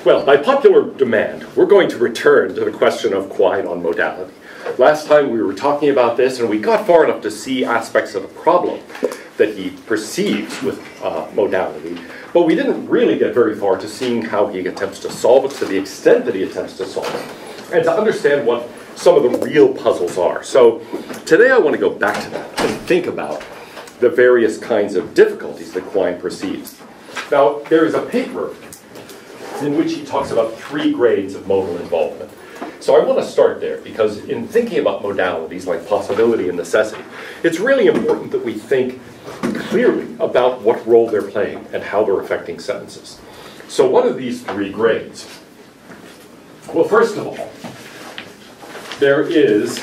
Well, by popular demand, we're going to return to the question of Quine on modality. Last time we were talking about this, and we got far enough to see aspects of the problem that he perceives with modality, but we didn't really get very far to seeing how he attempts to solve it, to the extent that he attempts to solve it, and to understand what some of the real puzzles are. So today I want to go back to that and think about the various kinds of difficulties that Quine perceives. Now, there is a paper in which he talks about 3 grades of modal involvement. So I want to start there, because in thinking about modalities like possibility and necessity, it's really important that we think clearly about what role they're playing and how they're affecting sentences. So what are these 3 grades? Well, first of all, there is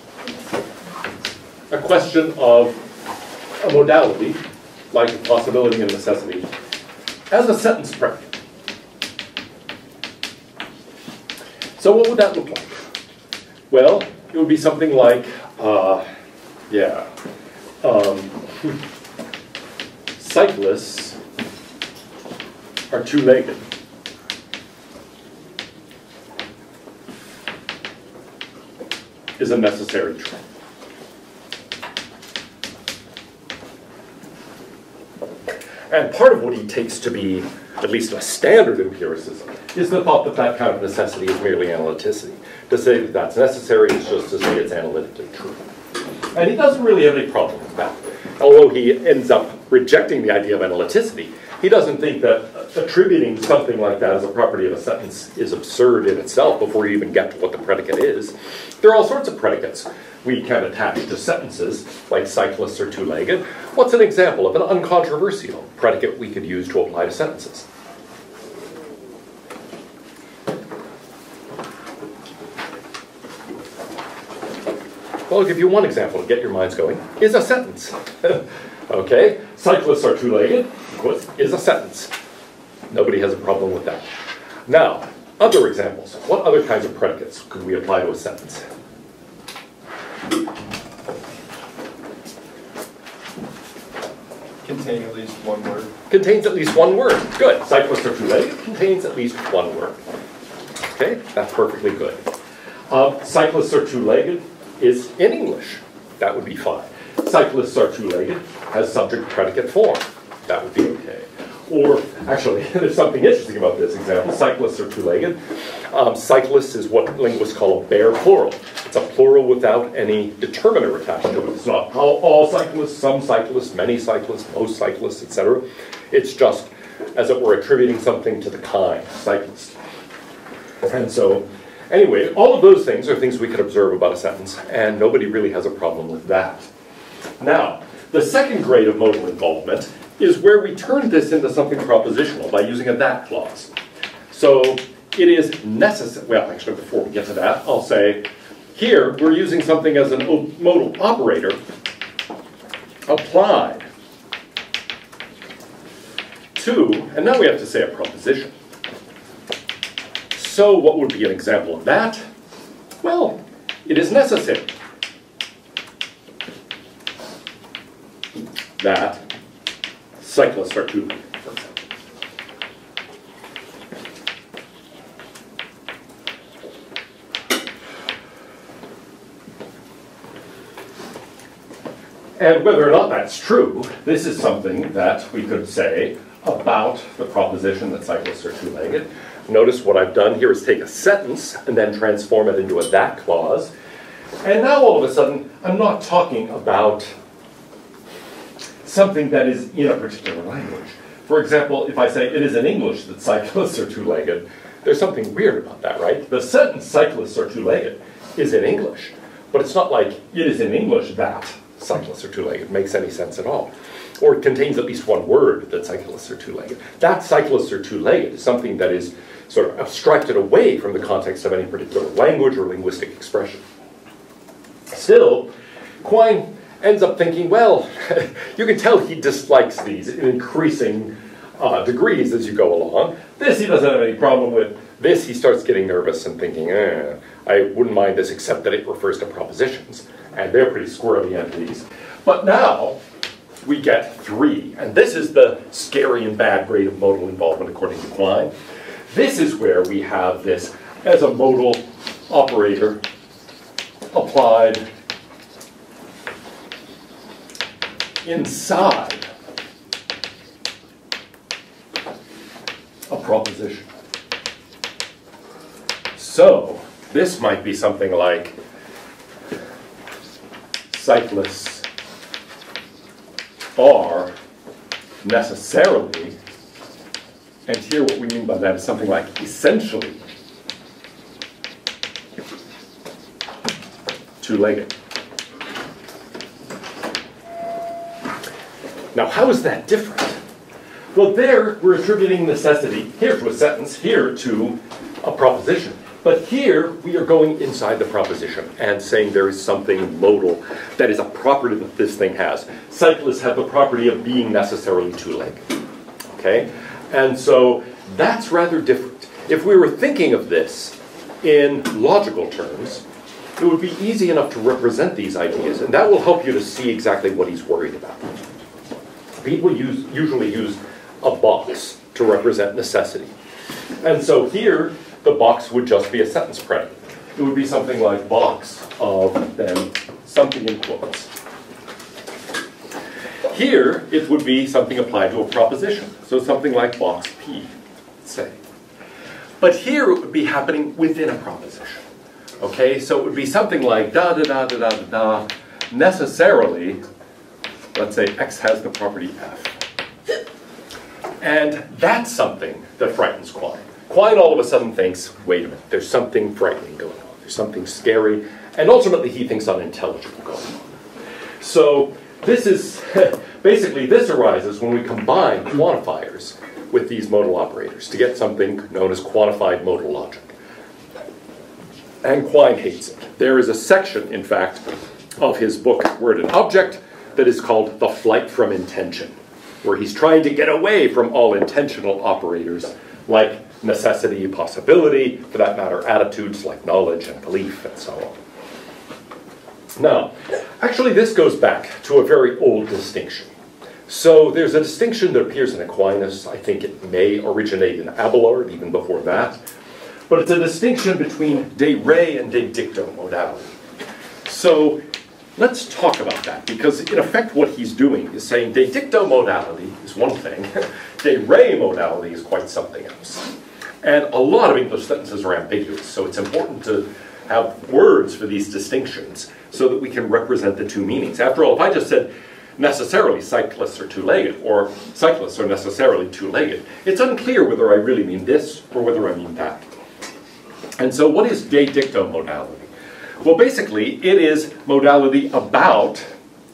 a question of a modality, like possibility and necessity, as a sentence predicate. So what would that look like? Well, it would be something like, cyclists are two-legged. Is a necessary trait. And part of what he takes to be at least a standard empiricism is the thought that that kind of necessity is merely analyticity. To say that that's necessary is just to say it's analytically true. And he doesn't really have any problem with that. Although he ends up rejecting the idea of analyticity, he doesn't think that attributing something like that as a property of a sentence is absurd in itself before you even get to what the predicate is. There are all sorts of predicates we can attach to sentences, like cyclists are two-legged. What's an example of an uncontroversial predicate we could use to apply to sentences? Well, I'll give you one example to get your minds going. Is a sentence. Okay, cyclists are two-legged is a sentence. Nobody has a problem with that. Now, other examples. What other kinds of predicates could we apply to a sentence? Contain at least one word. Contains at least one word. Good. Cyclists are two-legged contains at least one word. Okay, that's perfectly good. Cyclists are two-legged is in English. That would be fine. Cyclists are two-legged has subject-predicate form. That would be okay. Or, actually, there's something interesting about this example. Cyclists are two-legged. Cyclists is what linguists call a bare plural. It's a plural without any determiner attached to it. It's not all cyclists, some cyclists, many cyclists, most cyclists, etc. It's just, as it were, attributing something to the kind, cyclist. And so, anyway, all of those things are things we could observe about a sentence, and nobody really has a problem with that. Now, the second grade of modal involvement is where we turn this into something propositional by using a that clause. So it is necessary, well, actually, before we get to that, I'll say, here we're using something as a modal operator applied to, and now we have to say a proposition. So what would be an example of that? Well, it is necessary that cyclists are two-legged, for example. And whether or not that's true, this is something that we could say about the proposition that cyclists are two-legged. Notice what I've done here is take a sentence and then transform it into a that clause. And now all of a sudden, I'm not talking about something that is in a particular language. For example, if I say it is in English that cyclists are two-legged, there's something weird about that, right? The sentence cyclists are two-legged is in English, but it's not like it is in English that cyclists are two-legged makes any sense at all. Or it contains at least one word that cyclists are two-legged. That cyclists are two-legged is something that is sort of abstracted away from the context of any particular language or linguistic expression. Still, Quine ends up thinking, well, you can tell he dislikes these in increasing degrees as you go along. This he doesn't have any problem with. This he starts getting nervous and thinking, I wouldn't mind this except that it refers to propositions. And they're pretty squirrely entities. But now we get 3. And this is the scary and bad grade of modal involvement according to Quine. This is where we have this as a modal operator applied inside a proposition. So this might be something like cyclists are necessarily, and here what we mean by that is something like essentially two-legged. Now, how is that different? Well, there we're attributing necessity here to a sentence, here to a proposition. But here we are going inside the proposition and saying there is something modal that is a property that this thing has. Cyclists have the property of being necessarily two-legged. Okay? And so that's rather different. If we were thinking of this in logical terms, it would be easy enough to represent these ideas, and that will help you to see exactly what he's worried about. People usually use a box to represent necessity. And so here, the box would just be a sentence predicate. It would be something like box of, then something in quotes. Here, it would be something applied to a proposition. So something like box P, say. But here, it would be happening within a proposition. Okay, so it would be something like da da da da da da da, necessarily, let's say x has the property f. And that's something that frightens Quine. Quine all of a sudden thinks, wait a minute, there's something frightening going on. There's something scary, and ultimately he thinks unintelligible going on. So this is, basically this arises when we combine quantifiers with these modal operators to get something known as quantified modal logic. And Quine hates it. There is a section, in fact, of his book, Word and Object, that is called The Flight from Intention, where he's trying to get away from all intentional operators like necessity, possibility, for that matter, attitudes like knowledge and belief, and so on. Now, actually this goes back to a very old distinction. So there's a distinction that appears in Aquinas. I think it may originate in Abelard, even before that. But it's a distinction between de re and de dicto modality. So let's talk about that, because in effect what he's doing is saying de dicto modality is one thing, de re modality is quite something else. And a lot of English sentences are ambiguous, so it's important to have words for these distinctions so that we can represent the two meanings. After all, if I just said necessarily cyclists are two-legged, or cyclists are necessarily two-legged, it's unclear whether I really mean this or whether I mean that. And so what is de dicto modality? Well, basically, it is modality about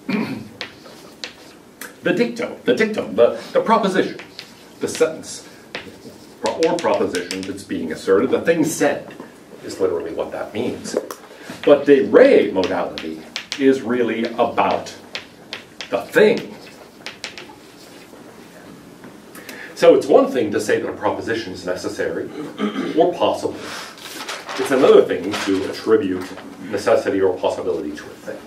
the dictum, the proposition, the sentence, or proposition that's being asserted. The thing said is literally what that means. But de re modality is really about the thing. So it's one thing to say that a proposition is necessary or possible. It's another thing to attribute necessity or possibility to a thing.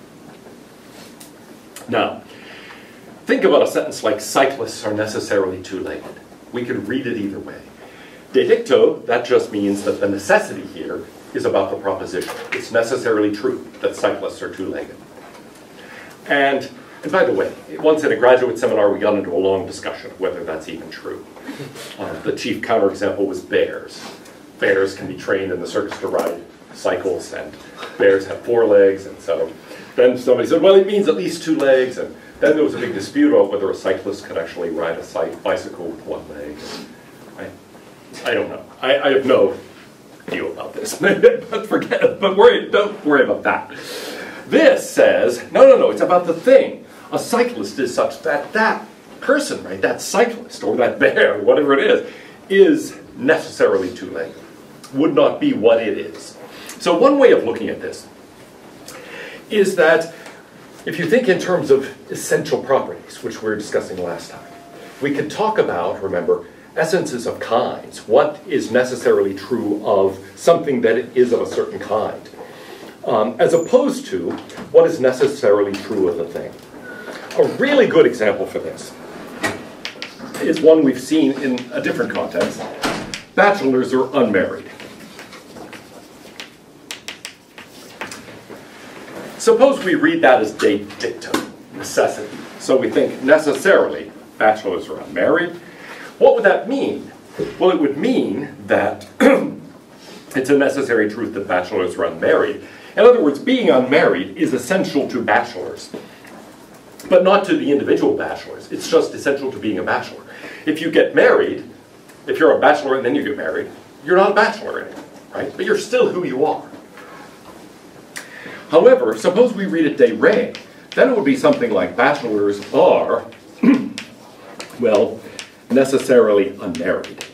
Now, think about a sentence like cyclists are necessarily two-legged. We could read it either way. De dicto, that just means that the necessity here is about the proposition. It's necessarily true that cyclists are two-legged. And by the way, once in a graduate seminar we got into a long discussion of whether that's even true. The chief counterexample was bears. Bears can be trained in the circus to ride cycles, and bears have 4 legs, and so then somebody said, well, it means at least 2 legs, and then there was a big dispute about whether a cyclist could actually ride a bicycle with 1 leg. I don't know. I have no view about this, but forget it, but don't worry about that. This says, no, it's about the thing. A cyclist is such that that person, right, that cyclist, or that bear, whatever it is necessarily two-legged. Would not be what it is. So one way of looking at this is that if you think in terms of essential properties, which we were discussing last time, we could talk about, remember, essences of kinds. What is necessarily true of something that is of a certain kind, as opposed to what is necessarily true of the thing. A really good example for this is one we've seen in a different context, bachelors are unmarried. Suppose we read that as de dictum, necessity. So we think necessarily bachelors are unmarried. What would that mean? Well, it would mean that it's a necessary truth that bachelors are unmarried. In other words, being unmarried is essential to bachelors, but not to the individual bachelors. It's just essential to being a bachelor. If you get married, if you're a bachelor and then you get married, you're not a bachelor anymore, right? But you're still who you are. However, suppose we read it de re, then it would be something like bachelors are, well, necessarily unmarried.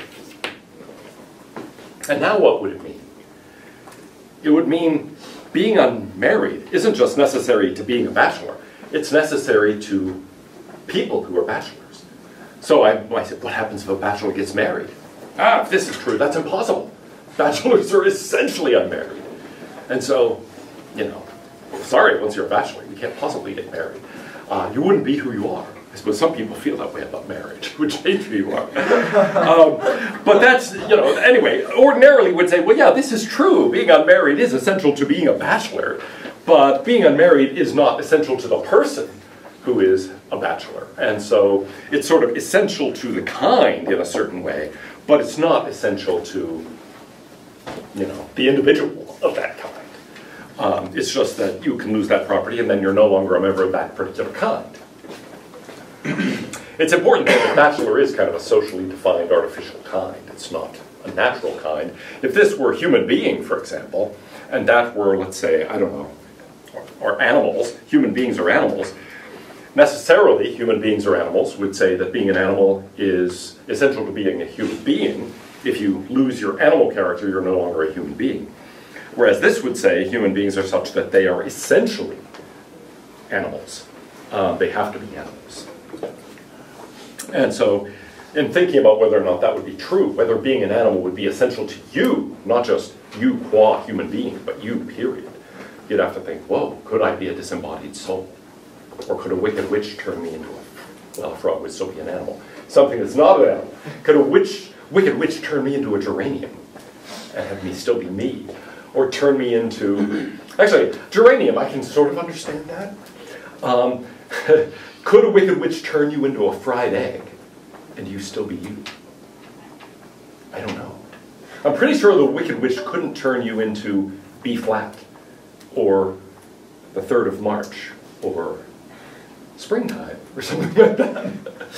And now what would it mean? It would mean being unmarried isn't just necessary to being a bachelor. It's necessary to people who are bachelors. So I said, what happens if a bachelor gets married? If this is true, that's impossible. Bachelors are essentially unmarried. And so, you know, sorry, once you're a bachelor, you can't possibly get married. You wouldn't be who you are. I suppose some people feel that way about marriage, would change who you are. But that's, you know, anyway, ordinarily would say, well, yeah, this is true. Being unmarried is essential to being a bachelor, but being unmarried is not essential to the person who is a bachelor. And so it's sort of essential to the kind in a certain way, but it's not essential to, you know, the individual of that kind. It's just that you can lose that property and then you're no longer a member of that particular kind. It's important that the bachelor is kind of a socially defined artificial kind. It's not a natural kind. If this were a human being, for example, and that were, let's say, I don't know, or animals, human beings are animals, necessarily human beings or animals would say that being an animal is essential to being a human being. If you lose your animal character, you're no longer a human being. Whereas this would say human beings are such that they are essentially animals. They have to be animals. And so, in thinking about whether or not that would be true, whether being an animal would be essential to you, not just you qua human being, but you, period, you'd have to think, whoa, could I be a disembodied soul? Or could a wicked witch turn me into a frog would still be an animal. Something that's not an animal. Could a wicked witch turn me into a geranium and have me still be me? Or turn me into, actually, geranium, I can sort of understand that. Could a wicked witch turn you into a fried egg and you still be you? I don't know. I'm pretty sure the wicked witch couldn't turn you into B flat or the 3rd of March or springtime or something like that.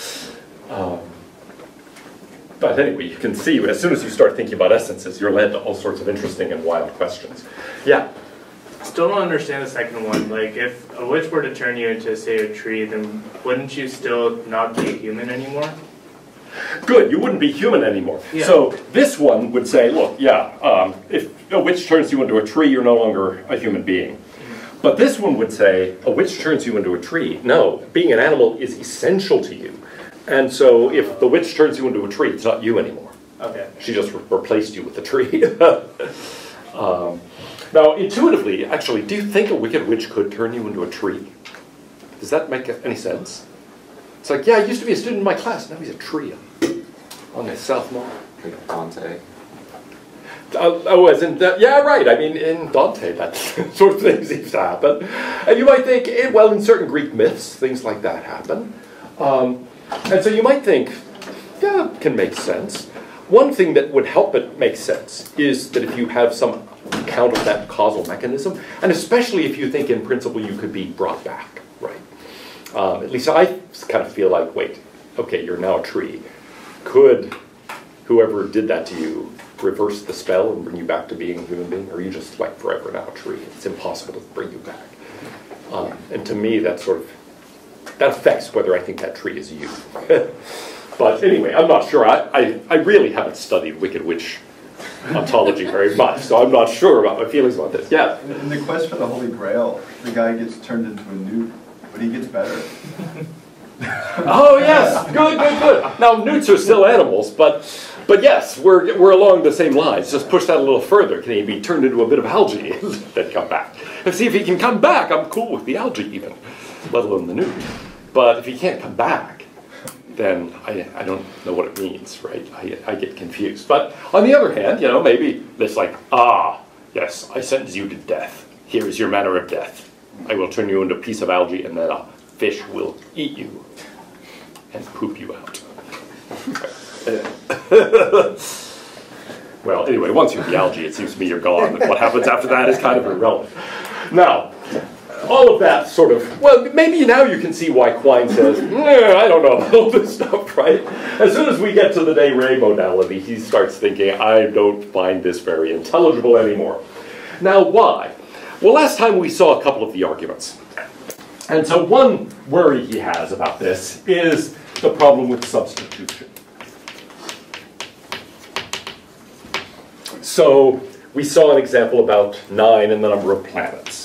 But anyway, you can see as soon as you start thinking about essences, you're led to all sorts of interesting and wild questions. Yeah? Still don't understand the second one. Like, if a witch were to turn you into, say, a tree, then wouldn't you still not be a human anymore? Good, you wouldn't be human anymore. Yeah. So this one would say, look, yeah, if a witch turns you into a tree, you're no longer a human being. But this one would say, a witch turns you into a tree. No, being an animal is essential to you. And so if the witch turns you into a tree, it's not you anymore. Okay. She just replaced you with the tree. Now, intuitively, actually, do you think a wicked witch could turn you into a tree? Does that make any sense? It's like, yeah, I used to be a student in my class, now he's a tree on the South Mall. Like Dante. Yeah, right. I mean, in Dante, that sort of thing seems to happen. And you might think, well, in certain Greek myths, things like that happen. And so you might think, yeah, it can make sense. One thing that would help it make sense is that if you have some account of that causal mechanism, and especially if you think in principle you could be brought back, right? At least I kind of feel like, wait, okay, you're now a tree. Could whoever did that to you reverse the spell and bring you back to being a human being? Or are you just like forever now a tree? It's impossible to bring you back. And to me, that affects whether I think that tree is you. But anyway, I'm not sure. I really haven't studied Wicked Witch ontology very much, so I'm not sure about my feelings about this. Yeah? In the quest for the Holy Grail, the guy gets turned into a newt, but he gets better. Oh yes, good. Now newts are still animals, but yes, we're along the same lines. Just push that a little further. Can he be turned into a bit of algae and then come back? And see if he can come back. I'm cool with the algae even, let alone the newt. But if he can't come back, then I don't know what it means, right? I get confused. But on the other hand, maybe it's like, yes, I sentence you to death. Here is your manner of death. I will turn you into a piece of algae, and then a fish will eat you and poop you out. Well, anyway, once you're the algae, it seems to me you're gone. What happens after that is kind of irrelevant. Now, all of that sort of, well, maybe now you can see why Quine says, I don't know about all this stuff, right? As soon as we get to the de re modality, he starts thinking, I don't find this very intelligible anymore. Now, why? Well, last time we saw a couple of the arguments. And so one worry he has about this is the problem with substitution. So we saw an example about 9 and the number of planets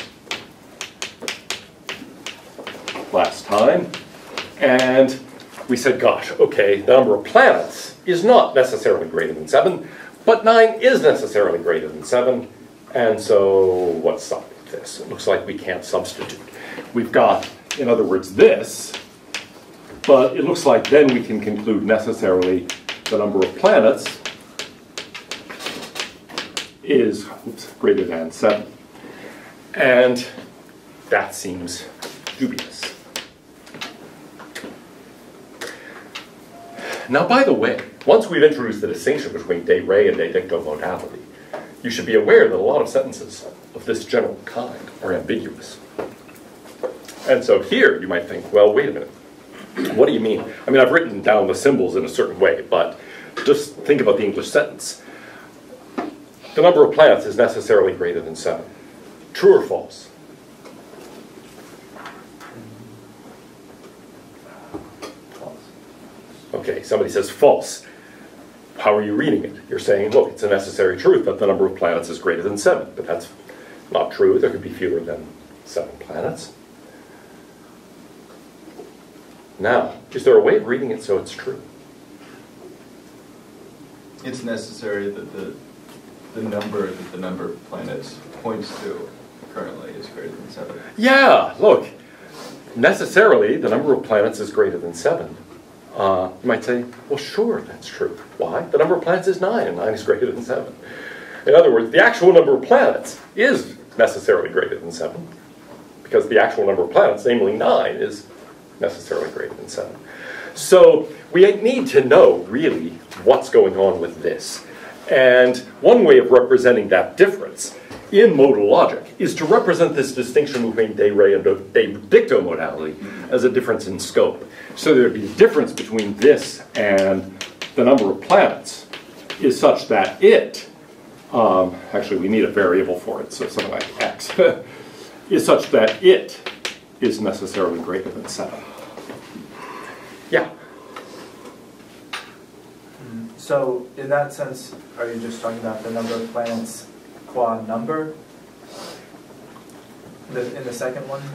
last time, and we said, gosh, okay, the number of planets is not necessarily greater than 7, but 9 is necessarily greater than 7, and so what's up with this? It looks like we can't substitute. We've got, in other words, this, but it looks like then we can conclude necessarily the number of planets is greater than 7. And that seems dubious. Now, by the way, once we've introduced the distinction between de re and de dicto modality, you should be aware that a lot of sentences of this general kind are ambiguous. And so here you might think, well, wait a minute. What do you mean? I mean, I've written down the symbols in a certain way, but just think about the English sentence. The number of planets is necessarily greater than 7. True or false? False. Okay, somebody says false. How are you reading it? You're saying, look, it's a necessary truth that the number of planets is greater than 7. But that's not true. There could be fewer than 7 planets. Now, is there a way of reading it so it's true? It's necessary that the number that the number of planets points to currently is greater than 7. Yeah, look, necessarily the number of planets is greater than 7. You might say, well, sure, that's true. Why? The number of planets is 9, and 9 is greater than 7. In other words, the actual number of planets is necessarily greater than 7, because the actual number of planets, namely 9, is necessarily greater than 7. So we need to know, really, what's going on with this. And one way of representing that difference in modal logic is to represent this distinction between de re and de dicto modality as a difference in scope. So there would be a difference between this and the number of planets is such that it, actually we need a variable for it, so something like x, is such that it is necessarily greater than 7. Yeah? So in that sense, are you just talking about the number of planets qua number in the second one?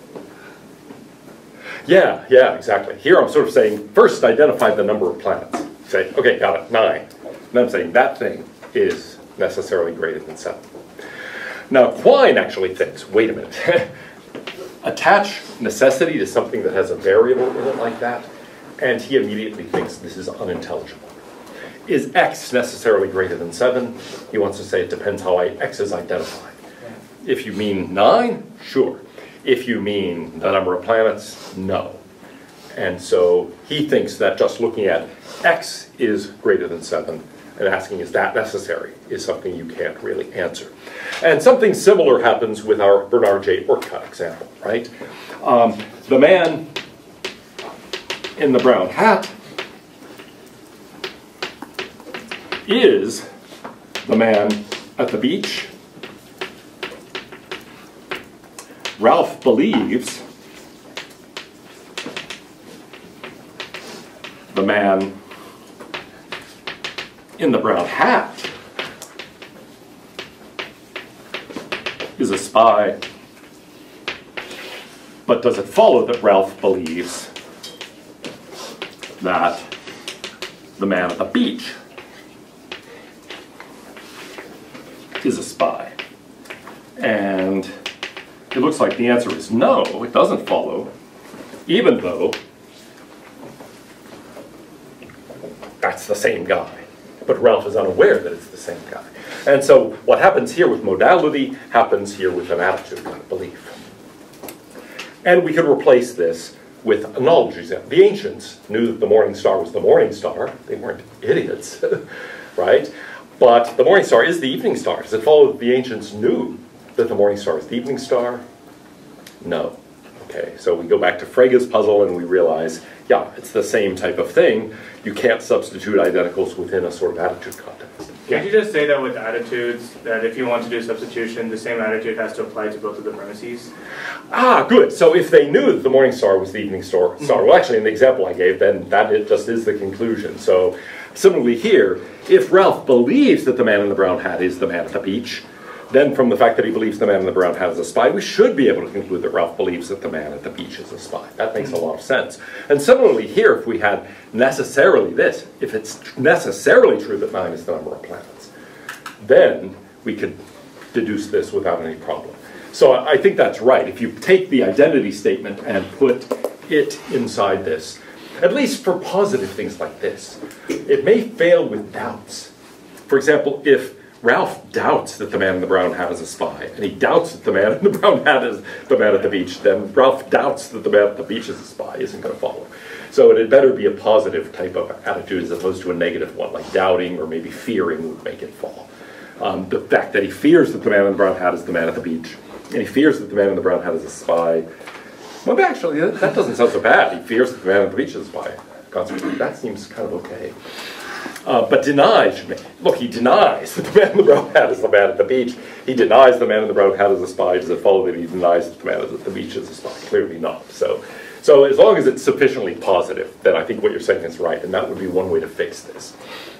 Yeah, exactly. Here I'm sort of saying, first identify the number of planets. Say, okay, got it, 9. And then I'm saying that thing is necessarily greater than 7. Now, Quine actually thinks, wait a minute, attach necessity to something that has a variable in it like that, and he immediately thinks this is unintelligible. Is x necessarily greater than 7? He wants to say it depends how x is identified. If you mean 9, sure. If you mean the number of planets, no. And so he thinks that just looking at x is greater than 7 and asking is that necessary is something you can't really answer. And something similar happens with our Bernard J. Ortcutt example, right? The man in the brown hat is the man at the beach. Ralph believes the man in the brown hat is a spy. But does it follow that Ralph believes that the man at the beach is a spy? And it looks like the answer is no, it doesn't follow, even though that's the same guy. But Ralph is unaware that it's the same guy. And so what happens here with modality happens here with an attitude kind of belief. And we could replace this with a knowledge example. The ancients knew that the morning star was the morning star. They weren't idiots, right? But the morning star is the evening star. Does it follow that the ancients knew that the morning star is the evening star? No. Okay, so we go back to Frege's puzzle and we realize, yeah, it's the same type of thing. You can't substitute identicals within a sort of attitude context. Can't you just say that with attitudes, that if you want to do substitution, the same attitude has to apply to both of the premises? Ah, good. So if they knew that the morning star was the evening star, well, actually, in the example I gave, then that it just is the conclusion. So similarly here, if Ralph believes that the man in the brown hat is the man at the beach, then from the fact that he believes the man in the brown hat is a spy, we should be able to conclude that Ralph believes that the man at the beach is a spy. That makes a lot of sense. And similarly here, if we had necessarily this, if it's necessarily true that 9 is the number of planets, then we could deduce this without any problem. So I think that's right. If you take the identity statement and put it inside this, at least for positive things like this, it may fail with doubts. For example, if Ralph doubts that the man in the brown hat is a spy, and he doubts that the man in the brown hat is the man at the beach, then Ralph doubts that the man at the beach is a spy isn't going to follow. So it had better be a positive type of attitude as opposed to a negative one, like doubting or maybe fearing would make it fall. The fact that he fears that the man in the brown hat is the man at the beach, and he fears that the man in the brown hat is a spy, well, actually, that doesn't sound so bad. He fears that the man at the beach is a spy. Consequently, that seems kind of okay. But denies, look, he denies that the man in the brown hat is the man at the beach. He denies the man in the brown hat is a spy. Does it follow that he denies that the man at the beach is a spy? Clearly not. So as long as it's sufficiently positive, then I think what you're saying is right, and that would be one way to fix this.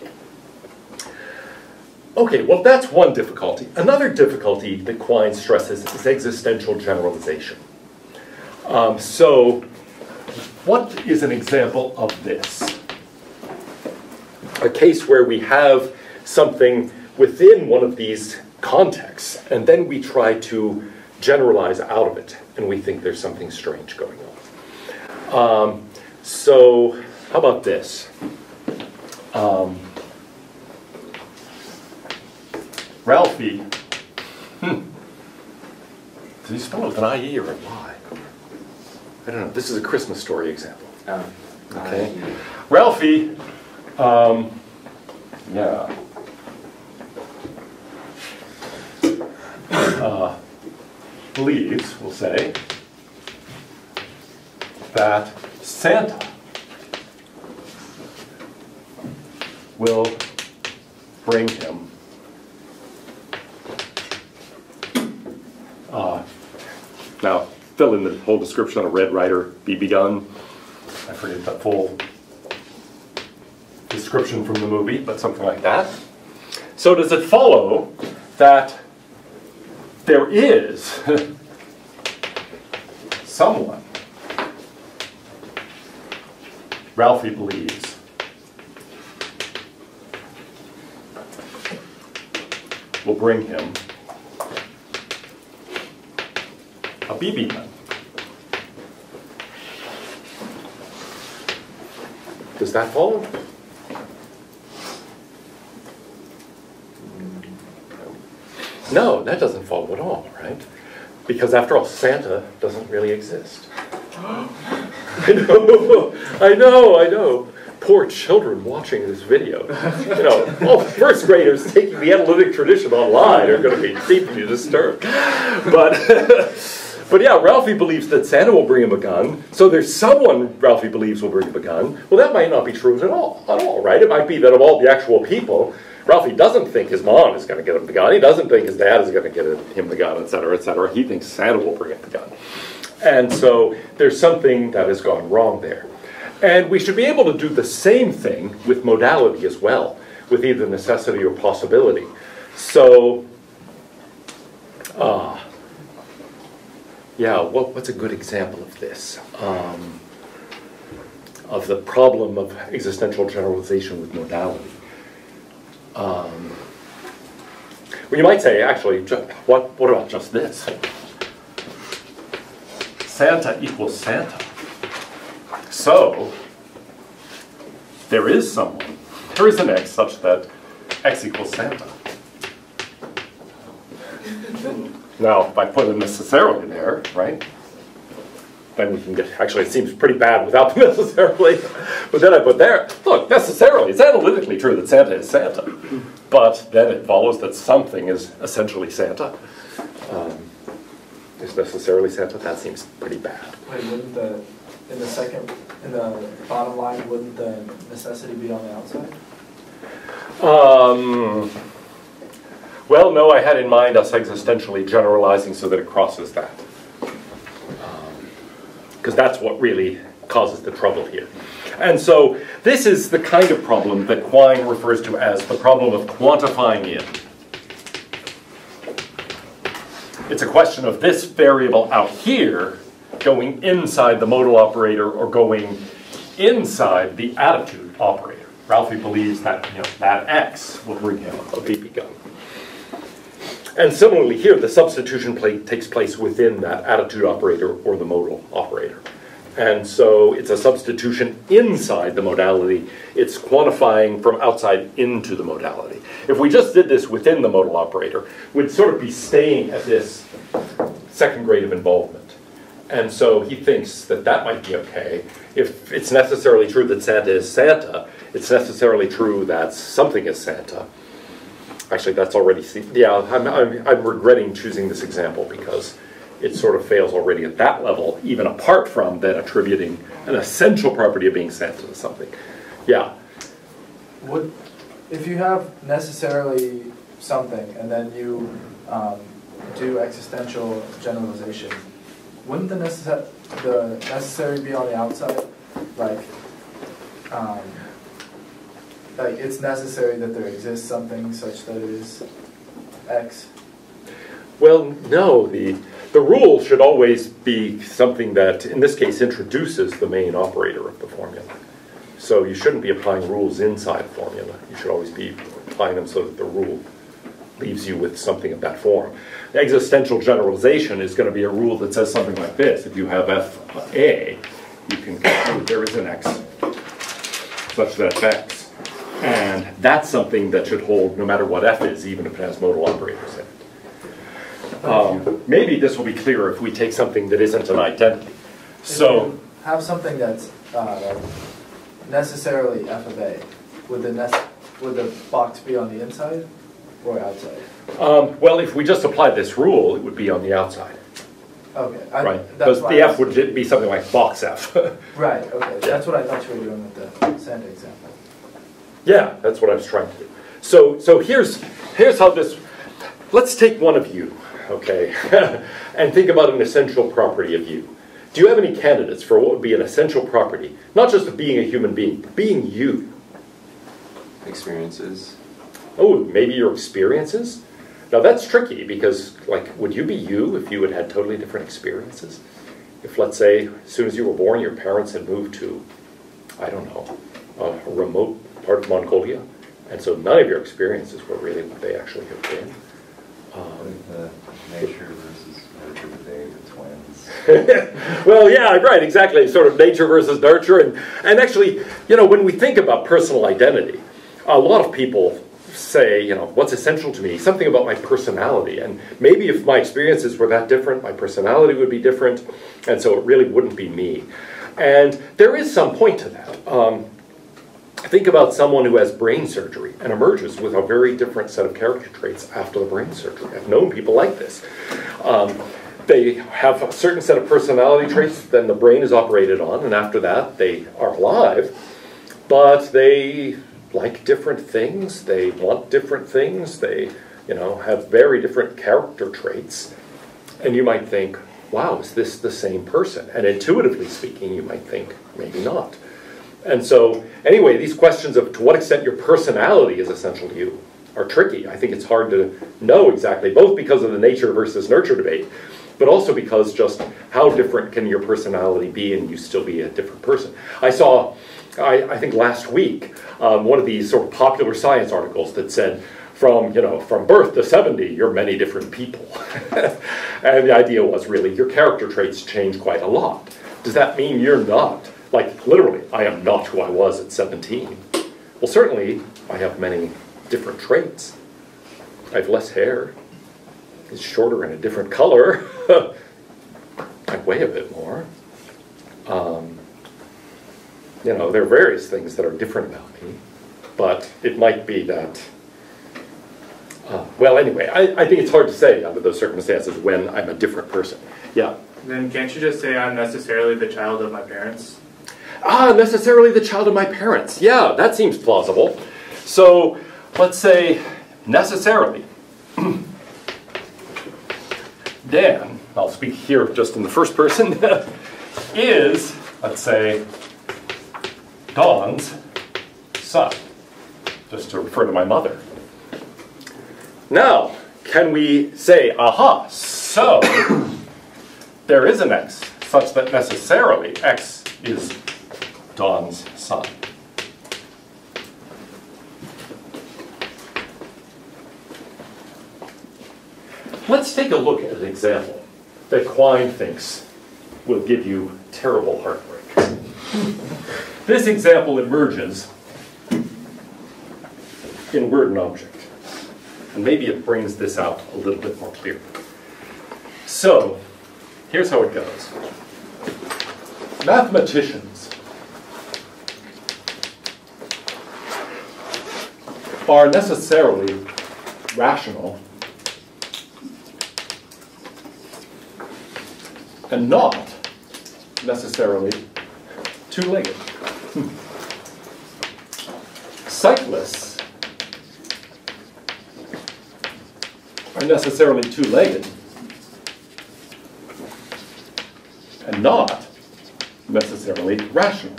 Okay, well, that's one difficulty. Another difficulty that Quine stresses is existential generalization. So what is an example of this? A case where we have something within one of these contexts, and then we try to generalize out of it, and we think there's something strange going on. So how about this? Ralphie, does he spell it with an IE or a Y? I don't know. This is a Christmas story example. Okay. Ralphie, yeah. Believes, we'll say, that Santa will bring him now fill in the whole description on a Red Ryder BB gun. I forget the full description from the movie, but something like that. So does it follow that there is someone Ralphie believes will bring him a BB gun? Does that follow? No, that doesn't follow at all, right? Because after all, Santa doesn't really exist. I know. Poor children watching this video. You know, all first graders taking the analytic tradition online are going to be deeply disturbed. But yeah, Ralphie believes that Santa will bring him a gun, so there's someone Ralphie believes will bring him a gun. Well, that might not be true at all, right? It might be that of all the actual people, Ralphie doesn't think his mom is going to get him the gun. He doesn't think his dad is going to get him the gun, et cetera, et cetera. He thinks Santa will bring him the gun. And so there's something that has gone wrong there. And we should be able to do the same thing with modality as well, with either necessity or possibility. So, yeah, what's a good example of this? Of the problem of existential generalization with modality. Well, you might say, actually, what about just this? Santa equals Santa. So, there is someone Here is an x such that x equals Santa. Now, if I put a necessarily there, right, then we can get, actually it seems pretty bad without the necessarily, but then I put there, look, necessarily, it's analytically true that Santa is Santa, but then it follows that something is essentially Santa. Is necessarily Santa, that seems pretty bad. Wait, wouldn't in the bottom line, wouldn't the necessity be on the outside? Well, no, I had in mind us existentially generalizing so that it crosses that. Because that's what really causes the trouble here. And so this is the kind of problem that Quine refers to as the problem of quantifying in. It's a question of this variable out here going inside the modal operator or going inside the attitude operator. Ralphie believes that, that x will bring him a BB gun. And similarly here, the substitution takes place within that attitude operator or the modal operator. And so it's a substitution inside the modality. It's quantifying from outside into the modality. If we just did this within the modal operator, we'd sort of be staying at this second grade of involvement. And so he thinks that that might be okay. If it's necessarily true that Santa is Santa, it's necessarily true that something is Santa. Actually, that's already, yeah, I'm regretting choosing this example because it sort of fails already at that level, even apart from then attributing an essential property of being Santa to something. Yeah? If you have necessarily something and then you do existential generalization, wouldn't the necessary be on the outside? Like it's necessary that there exists something such that it is X? Well, no. The rule should always be something that, in this case, introduces the main operator of the formula. So you shouldn't be applying rules inside a formula. You should always be applying them so that the rule leaves you with something of that form. Existential generalization is going to be a rule that says something like this. If you have FA, you can conclude there is an X such that X. And that's something that should hold no matter what F is, even if it has modal operators in it. Maybe this will be clearer if we take something that isn't an identity. So if you have something that's necessarily F of A, would the box be on the inside or outside? Well, if we just applied this rule, it would be on the outside. Okay. Right, because the F would be something like box F. Right, okay. Yeah. That's what I thought you were doing with the Santa example. Yeah, that's what I was trying to do. So here's how this, let's take one of you, okay, and think about an essential property of you. Do you have any candidates for what would be an essential property, not just of being a human being, but being you? Experiences. Oh, maybe your experiences? Now that's tricky because, like, would you be you if you had had totally different experiences? If, let's say, as soon as you were born, your parents had moved to, I don't know, a remote part of Mongolia, and so none of your experiences were really what they actually have been. The nature versus nurture debate, the twins. Well, yeah, right, exactly. Sort of nature versus nurture, and actually, when we think about personal identity, a lot of people say, what's essential to me? Something about my personality, and maybe if my experiences were that different, my personality would be different, and so it really wouldn't be me. And there is some point to that. Think about someone who has brain surgery and emerges with a very different set of character traits after the brain surgery. I've known people like this. They have a certain set of personality traits, then the brain is operated on, and after that they are alive, but they like different things, they want different things, they have very different character traits. And you might think, wow, is this the same person? And intuitively speaking, you might think, maybe not. And so, anyway, these questions of to what extent your personality is essential to you are tricky. I think it's hard to know exactly, both because of the nature versus nurture debate, but also because just how different can your personality be and you still be a different person. I saw, I think last week, one of these sort of popular science articles that said, from birth to 70, you're many different people. And the idea was really your character traits change quite a lot. Does that mean you're not? Like, literally, I am not who I was at 17. Well, certainly, I have many different traits. I have less hair. It's shorter and a different color. I weigh a bit more. You know, there are various things that are different about me, but it might be that, well, anyway, I think it's hard to say under those circumstances when I'm a different person. Yeah? Then can't you just say I'm necessarily the child of my parents? Necessarily the child of my parents. Yeah, that seems plausible. So, let's say, necessarily. Dan, I'll speak here just in the first person, is, let's say, Dawn's son, just to refer to my mother. Now, can we say, aha, so there is an X, such that necessarily X is Dawn's son. Let's take a look at an example that Quine thinks will give you terrible heartbreak. This example emerges in word and object. And maybe it brings this out a little bit more clearly. So, here's how it goes. Mathematicians are necessarily rational and not necessarily two-legged. Cyclists are necessarily two-legged and not necessarily rational.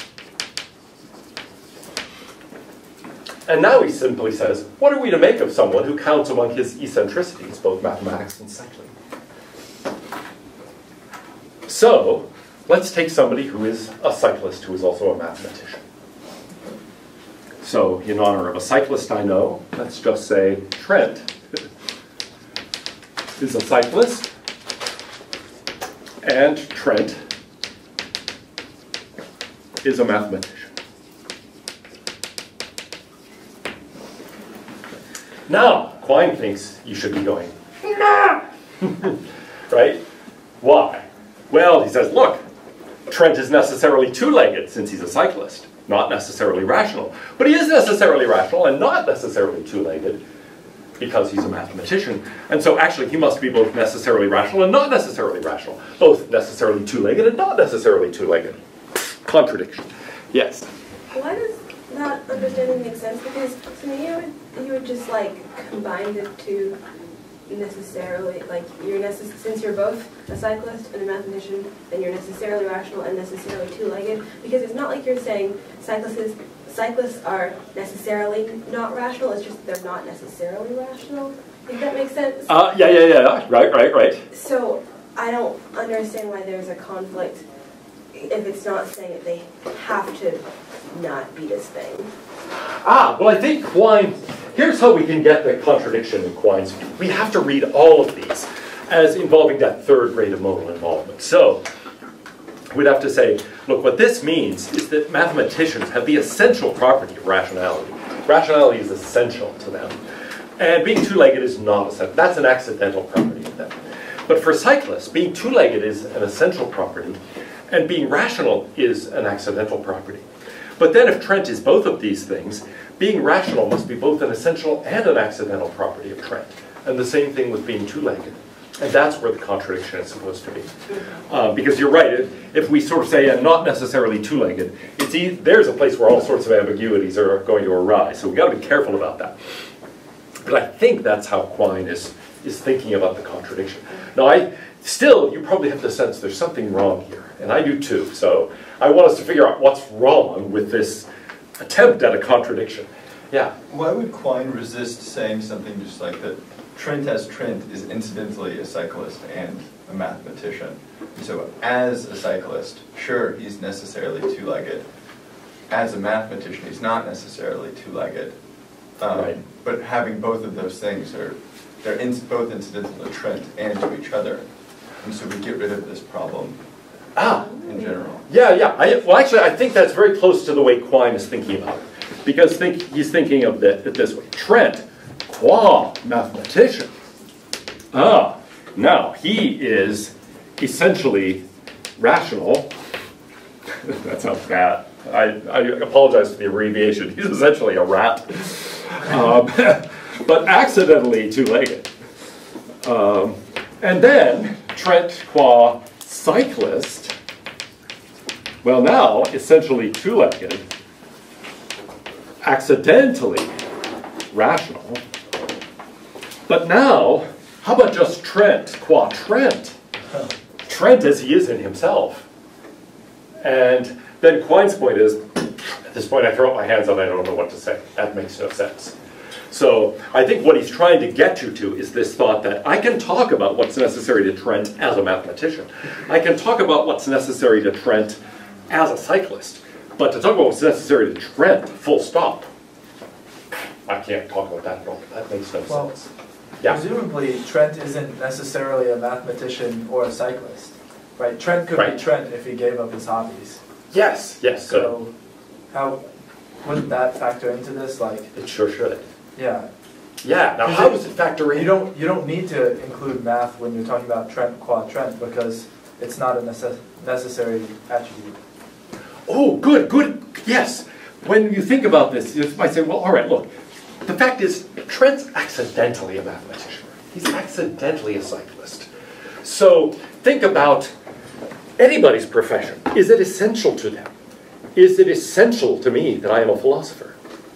And now he simply says, what are we to make of someone who counts among his eccentricities, both mathematics and cycling? So, let's take somebody who is a cyclist who is also a mathematician. So, in honor of a cyclist I know, let's just say Trent is a cyclist, and Trent is a mathematician. Now, Quine thinks you should be going, nah! Right? Why? Well, he says, look, Trent is necessarily two-legged since he's a cyclist, not necessarily rational. But he is necessarily rational and not necessarily two-legged because he's a mathematician. And so actually he must be both necessarily rational and not necessarily rational. Both necessarily two-legged and not necessarily two-legged. Contradiction. Yes? Why does that understanding make sense? Because to me you would just like combine the two necessarily, like since you're both a cyclist and a mathematician, then you're necessarily rational and necessarily two-legged, because it's not like you're saying cyclists are necessarily not rational, it's just they're not necessarily rational. If that makes sense? Yeah. Right. So I don't understand why there's a conflict if it's not saying that they have to not be this thing. Well, I think Quine, here's how we can get the contradiction in Quine's view. We have to read all of these as involving that third grade of modal involvement. So, we'd have to say, look, what this means is that mathematicians have the essential property of rationality. Rationality is essential to them. And being two-legged is not essential. That's an accidental property of them. But for cyclists, being two-legged is an essential property, and being rational is an accidental property. But then if Trent is both of these things, being rational must be both an essential and an accidental property of Trent. And the same thing with being two-legged. And that's where the contradiction is supposed to be. Because you're right, if we sort of say, and not necessarily two-legged, there's a place where all sorts of ambiguities are going to arise. So we've got to be careful about that. But I think that's how Quine is thinking about the contradiction. Now, still, you probably have the sense there's something wrong here. And I do too. So I want us to figure out what's wrong with this attempt at a contradiction. Yeah? Why would Quine resist saying something just like that? Trent as Trent is incidentally a cyclist and a mathematician. So as a cyclist, sure, he's necessarily two-legged. As a mathematician, he's not necessarily two-legged. Right. But having both of those things, they're both incidental to Trent and to each other. And so we get rid of this problem in general. Yeah. Well, actually, I think that's very close to the way Quine is thinking about it. Because he's thinking of it this way. Trent, qua mathematician. Now he is essentially rational. That sounds bad. I apologize for the abbreviation. He's essentially a rat. But accidentally two-legged. And then Trent, qua cyclist, well now, essentially two-legged, accidentally rational. But now, how about just Trent, qua Trent? Trent as he is in himself. And then Quine's point is, at this point I throw up my hands up, I don't know what to say. That makes no sense. So I think what he's trying to get you to is this thought that I can talk about what's necessary to Trent as a mathematician. I can talk about what's necessary to Trent as a cyclist. But to talk about what's necessary to Trent, full stop, I can't talk about that at all. That makes no sense. Yeah. Presumably, Trent isn't necessarily a mathematician or a cyclist, right? Trent could be Trent if he gave up his hobbies. Yes, yes. So, how wouldn't that factor into this? Like, it sure should. Yeah. Yeah. Now, how does it factor in? You don't need to include math when you're talking about Trent qua Trent because it's not a necessary attribute. Oh, good. Yes. When you think about this, you might say, well, all right, look. The fact is, Trent's accidentally a mathematician. He's accidentally a cyclist. So think about anybody's profession. Is it essential to them? Is it essential to me that I am a philosopher?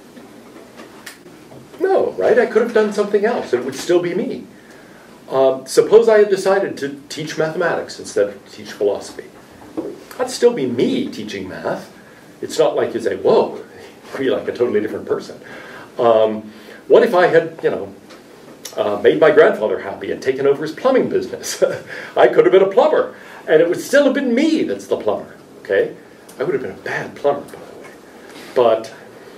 No, right? I could have done something else. It would still be me. Suppose I had decided to teach mathematics instead of teach philosophy. That'd still be me teaching math. It's not like you say, whoa, you're like a totally different person. What if I had, made my grandfather happy and taken over his plumbing business? I could have been a plumber, and it would still have been me that's the plumber, okay? I would have been a bad plumber, by the way. But,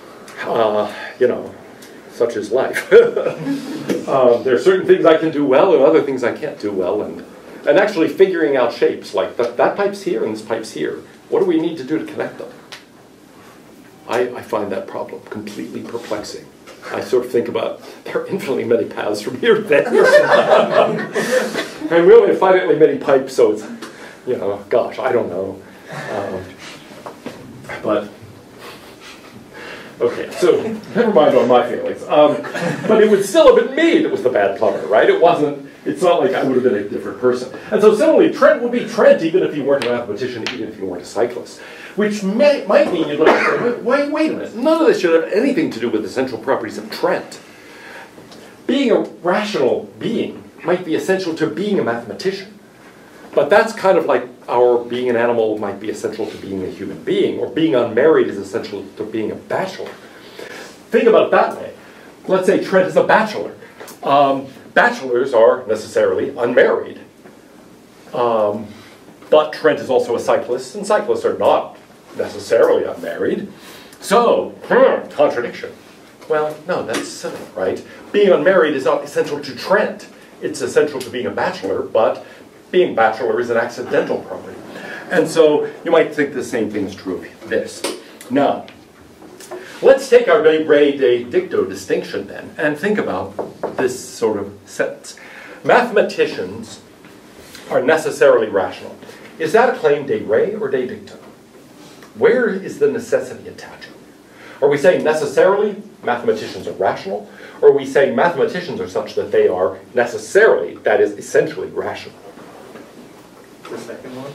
such is life. There are certain things I can do well and other things I can't do well, and actually figuring out shapes, like that pipe's here and this pipe's here. What do we need to do to connect them? I find that problem completely perplexing. I sort of think about, there are infinitely many paths from here to there. And we only have finitely many pipes, so it's, gosh, I don't know. But, okay, so never mind on my feelings. But it would still have been me that was the bad plumber, right? It's not like I would have been a different person. And so similarly, Trent would be Trent even if he weren't a mathematician, even if he weren't a cyclist. Which might mean you'd look and say, wait a minute, none of this should have anything to do with the central properties of Trent. Being a rational being might be essential to being a mathematician. But that's kind of like our being an animal might be essential to being a human being, or being unmarried is essential to being a bachelor. Think about it that way. Let's say Trent is a bachelor. Bachelors are necessarily unmarried. But Trent is also a cyclist, and cyclists are not necessarily unmarried. So, contradiction. Well, no, that's silly, right? Being unmarried is not essential to Trent. It's essential to being a bachelor, but being bachelor is an accidental property. And so you might think the same thing is true of this. Now, let's take our re de dicto distinction then, and think about this sort of sentence. Mathematicians are necessarily rational. Is that a claim de re or de dicto? Where is the necessity attaching? Are we saying necessarily mathematicians are rational? Or are we saying mathematicians are such that they are necessarily, that is, essentially rational? The second one?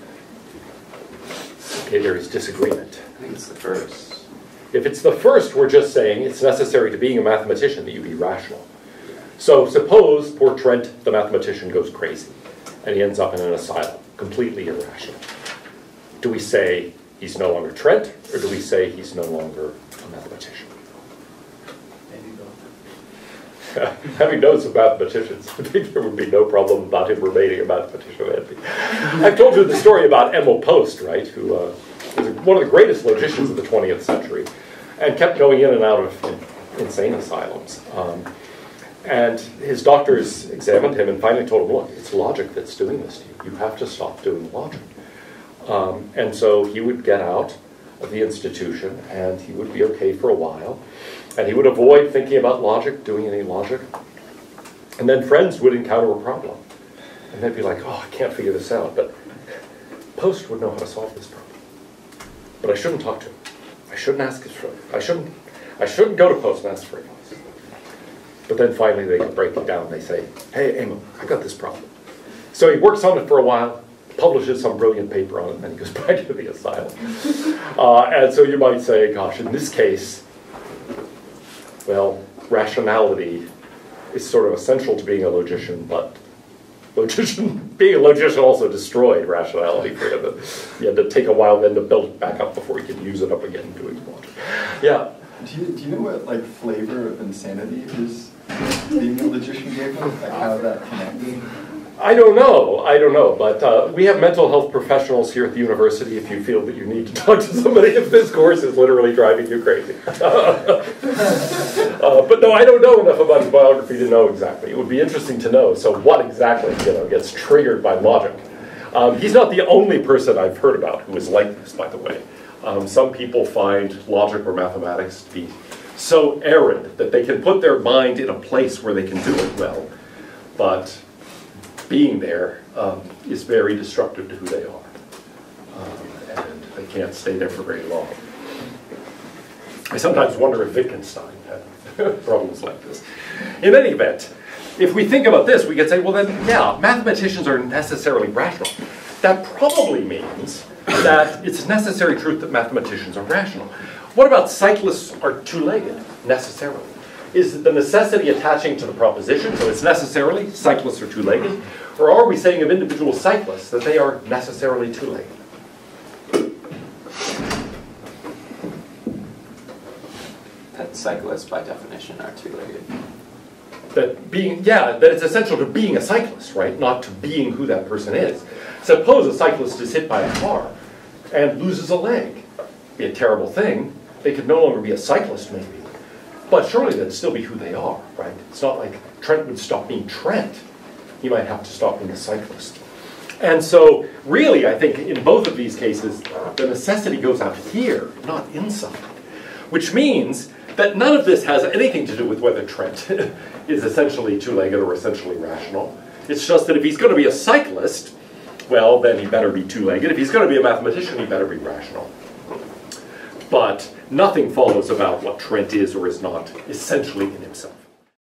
Okay, there is disagreement. I think it's the first. If it's the first, we're just saying it's necessary to being a mathematician that you be rational. So suppose poor Trent, the mathematician, goes crazy, and he ends up in an asylum, completely irrational. Do we say he's no longer Trent, or do we say he's no longer a mathematician? Maybe both. Having known some mathematicians, I think there would be no problem about him remaining a mathematician. I've told you the story about Emil Post, right, who was one of the greatest logicians of the 20th century, and kept going in and out of insane asylums. And his doctors examined him and finally told him, look, it's logic that's doing this to you. You have to stop doing logic. And so he would get out of the institution, and he would be okay for a while. And he would avoid thinking about logic, doing any logic. And then friends would encounter a problem. And they'd be like, oh, I can't figure this out. But Post would know how to solve this problem. But I shouldn't talk to him. I shouldn't ask his friend. I shouldn't go to Post and ask for advice. But then finally they break it down. They say, hey, Amo, I got this problem. So he works on it for a while, publishes some brilliant paper on it, and then he goes back into the asylum. And so you might say, gosh, in this case, well, rationality is sort of essential to being a logician, but being a logician also destroyed rationality for him. He had to take a while then to build it back up before he could use it up again doing logic. Yeah? Do you know what like flavor of insanity his being a logician gave him? Like how that connected? I don't know, but we have mental health professionals here at the university if you feel that you need to talk to somebody if this course is literally driving you crazy. But no, I don't know enough about his biography to know exactly. It would be interesting to know, so what exactly gets triggered by logic. He's not the only person I've heard about who is like this, by the way. Some people find logic or mathematics to be so arid that they can put their mind in a place where they can do it well, but being there is very destructive to who they are. And they can't stay there for very long. I sometimes wonder if Wittgenstein had problems like this. In any event, if we think about this, we could say, well then, yeah, mathematicians are necessarily rational. That probably means that it's a necessary truth that mathematicians are rational. What about cyclists are two-legged, necessarily? Is the necessity attaching to the proposition, so it's necessarily cyclists are two-legged, or are we saying of individual cyclists that they are necessarily two-legged? That cyclists, by definition, are two-legged. That it's essential to being a cyclist, right? Not to being who that person is. Suppose a cyclist is hit by a car and loses a leg. It'd be a terrible thing. They could no longer be a cyclist, maybe. But surely they'd still be who they are, right? It's not like Trent would stop being Trent. He might have to stop being a cyclist. And so, really, I think in both of these cases, the necessity goes out here, not inside. Which means that none of this has anything to do with whether Trent is essentially two-legged or essentially rational. It's just that if he's going to be a cyclist, well, then he better be two-legged. If he's going to be a mathematician, he better be rational. But nothing follows about what Trent is or is not essentially in himself.